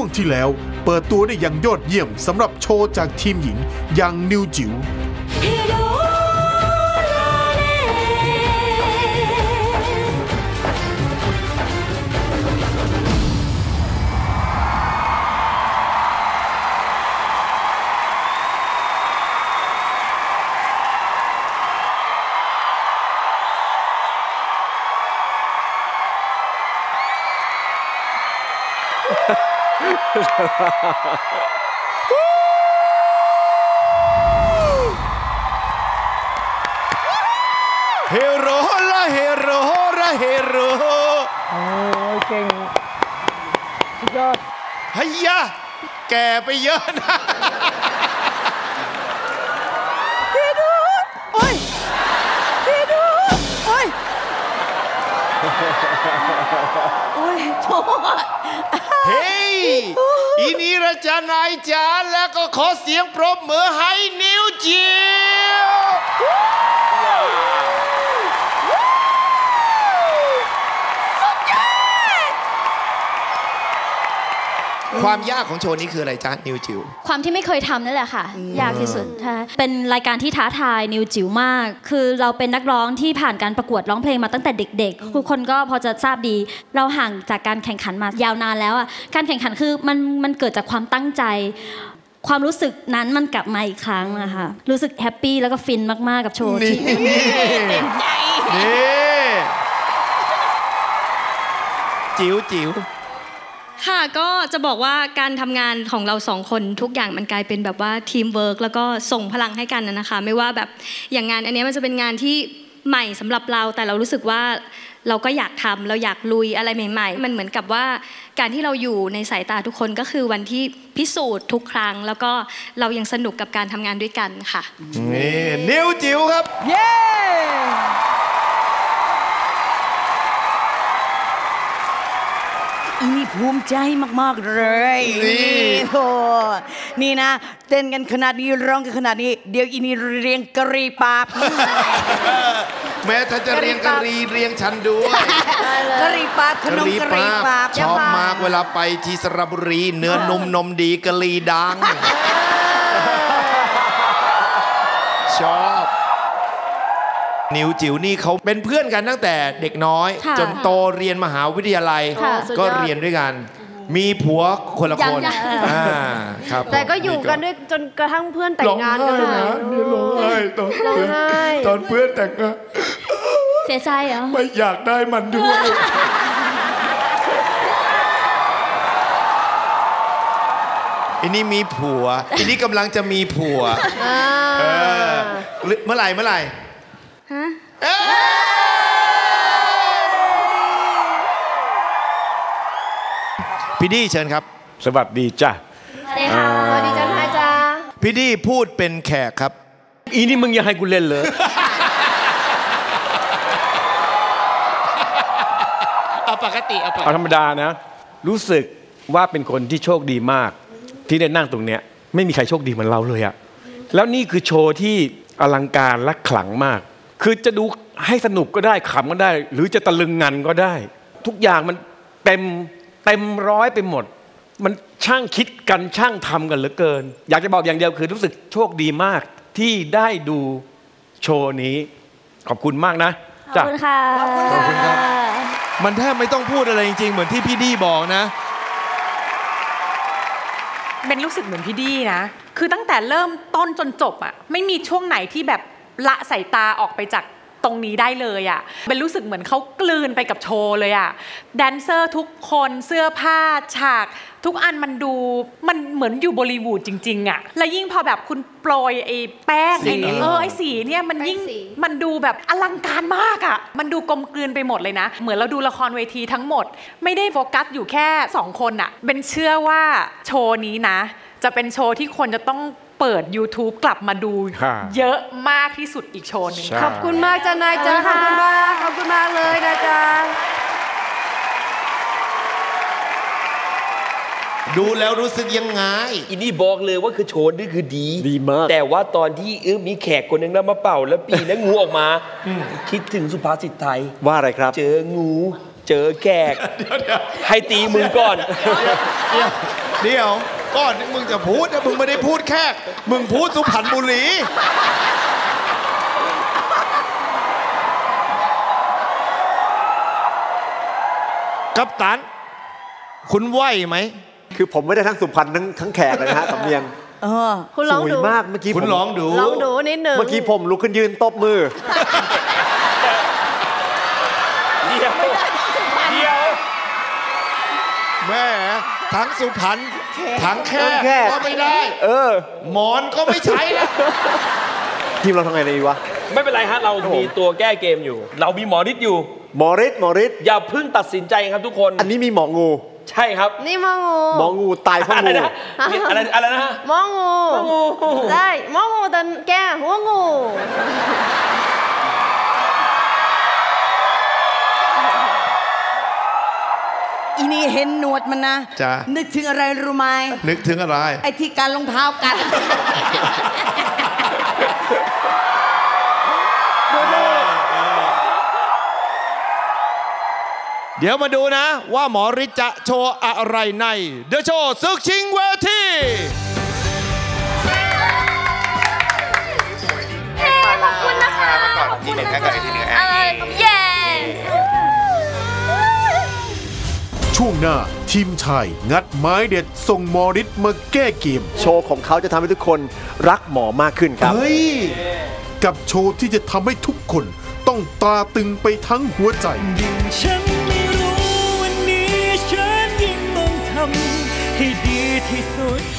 วงที่แล้วเปิดตัวได้อย่างยอดเยี่ยมสำหรับโชว์จากทีมหญิงอย่างนิวจิ๋วเฮโร่ละเฮโร่ละเฮโร่โอ้ยเก่งสุดยอดเฮียแก่ไปเยอะนะพี่ดูโอ้ยพี่ดูโอ้ยโอ้ยโทษเฮ้ยอีนี้ระจานายจ๋าแล้วก็ขอเสียงปรบมือให้นิวจิ๋วความยากของโชว์นี้คืออะไรจ๊ะนิวจิ๋วความที่ไม่เคยทำนั่นแหละค่ะยากที่สุดเป็นรายการที่ท้าทายนิวจิ๋วมากคือเราเป็นนักร้องที่ผ่านการประกวดร้องเพลงมาตั้งแต่เด็กๆทุกคนก็พอจะทราบดีเราห่างจากการแข่งขันมายาวนานแล้วอ่ะการแข่งขันคือมันเกิดจากความตั้งใจความรู้สึกนั้นมันกลับมาอีกครั้งนะคะรู้สึกแฮปปี้แล้วก็ฟินมากๆกับโชว์ที่เต็มใจจิ๋วค่ะก็จะบอกว่าการทำงานของเราสองคนทุกอย่างมันกลายเป็นแบบว่าทีมเวิร์กแล้วก็ส่งพลังให้กันนะคะไม่ว่าแบบอย่างงานอันนี้มันจะเป็นงานที่ใหม่สำหรับเราแต่เรารู้สึกว่าเราก็อยากทำเราอยากลุยอะไรใหม่ๆมันเหมือนกับว่าการที่เราอยู่ในสายตาทุกคนก็คือวันที่พิสูจน์ทุกครั้งแล้วก็เรายังสนุกกับการทำงานด้วยกันค่ะนี่นิวจิ๋วครับเย้อีนี่ภูมิใจมากๆเลยนี่โธ่นี่นะเต้นกันขนาดนี้ร้องกันขนาดนี้เดี๋ยวอีนี่เรียงกะหรี่ปั๊บแม้ถ้าจะเรียงกะหรี่เรียงฉันด้วยกะหรี่ปั๊บขนมกะหรี่ปั๊บชอบมากเวลาไปที่สระบุรีเนื้อนุ่มนมดีกะหรี่ดังชอบนิวจิ๋วนี่เขาเป็นเพื่อนกันตั้งแต่เด็กน้อยจนโตเรียนมหาวิทยาลัยก็เรียนด้วยกันมีผัวคนละคนครับแต่ก็อยู่กันด้วยจนกระทั่งเพื่อนแต่งงานกันเลยร้องไห้ตอนเพื่อนแต่งงานเสียใจเหรอไม่อยากได้มันด้วยอันนี้มีผัวอันนี้กำลังจะมีผัวเมื่อไหร่ฮะพี่ดี้เชิญครับสวัสดีจ้ะสวัสดีจ้านายจ้าพี่ดี้พูดเป็นแขกครับอีนี่มึงยังให้กูเล่นเลยเอาปกติเอาธรรมดานะรู้สึกว่าเป็นคนที่โชคดีมากที่ได้นั่งตรงเนี้ยไม่มีใครโชคดีเหมือนเราเลยอะแล้วนี่คือโชว์ที่อลังการและขลังมากคือจะดูให้สนุกก็ได้ขำก็ได้หรือจะตะลึงงันก็ได้ทุกอย่างมันเต็มร้อยไปหมดมันช่างคิดกันช่างทำกันเหลือเกินอยากจะบอกอย่างเดียวคือรู้สึกโชคดีมากที่ได้ดูโชว์นี้ขอบคุณมากนะขอบคุณค่ะขอบคุณครับมันแทบไม่ต้องพูดอะไรจริงๆเหมือนที่พี่ดี้บอกนะเป็นรู้สึกเหมือนพี่ดี้นะคือตั้งแต่เริ่มต้นจนจบอะไม่มีช่วงไหนที่แบบละสายตาออกไปจากตรงนี้ได้เลยอ่ะเป็นรู้สึกเหมือนเขากลืนไปกับโชว์เลยอ่ะแดนเซอร์ทุกคนเสื้อผ้าฉากทุกอันมันเหมือนอยู่บอลลีวูดจริงๆอ่ะและยิ่งพอแบบคุณโปรยไอ้แป้งไอ้นี่ไอ้สีเนี่ยมันยิ่งมันดูแบบอลังการมากอ่ะมันดูกลมกลืนไปหมดเลยนะเหมือนเราดูละครเวทีทั้งหมดไม่ได้โฟกัสอยู่แค่2คนอ่ะเป็นเชื่อว่าโชว์นี้นะจะเป็นโชว์ที่คนจะต้องเปิด YouTube กลับมาดูเยอะมากที่สุดอีกโชว์นึงขอบคุณมากจ้านายจ้าขอบคุณมากเลยนะจ๊ะดูแล้วรู้สึกยังไงอินนี่บอกเลยว่าคือโชว์นี่คือดีมากแต่ว่าตอนที่มีแขกคนหนึ่งแล้วมาเป่าแล้วปีแล้วงูออกมาคิดถึงสุภาษิตไทยว่าอะไรครับเจองูเจอแขกให้ตีมึงก่อนเดี๋ยวก่อนที่มึงจะพูดนะมึงไม่ได้พูดแค่มึงพูดสุพรรณบุรีกัปตันคุณไหวไหมคือผมไม่ได้ทั้งสุพรรณทั้งแขกเลยนะฮะสำเนียงคุณลองสวยดูมากเมื่อกี้คุณลองดูลองดูนิดหนึ่งเมื่อกี้ผมลุกขึ้นยืนตบมือเดี๋ยวแม่ทั้งสุพรรณทั้งแค่ก็ไม่ได้หมอนก็ไม่ใช้แล้วทีมเราทำไงดีวะไม่เป็นไรฮะเรามีตัวแก้เกมอยู่ เรามีหมอฤทธิ์อยู่หมอฤทธิ์อย่าเพิ่งตัดสินใจครับทุกคนอันนี้มีหมองูใช่ครับนี่หมองูหมองูตายเพราะอะไรงูนะอะไรนะฮะหมองูได้หมองูแต่แกหัวงูอีนี่เห็นหนวดมันนะจ้ะนึกถึงอะไรรู้ไหมนึกถึงอะไรไอ้ที่การรองเท้ากัดเดี๋ยวมาดูนะว่าหมอฤทธิ์จะโชว์อะไรใน The Show ศึกชิงเวทีขอบคุณนะคะขอบคุณนะคะเย้ช่วงหน้าทีมชายงัดไม้เด็ดส่งหมอฤทธิ์มาแก้เกมโชว์ของเขาจะทำให้ทุกคนรักหมอมากขึ้นครับเฮ้ย กับโชว์ที่จะทำให้ทุกคนต้องตาตึงไปทั้งหัวใจฉันไม่รู้วันนี้ฉันยิ่งต้องทำให้ดีที่สุด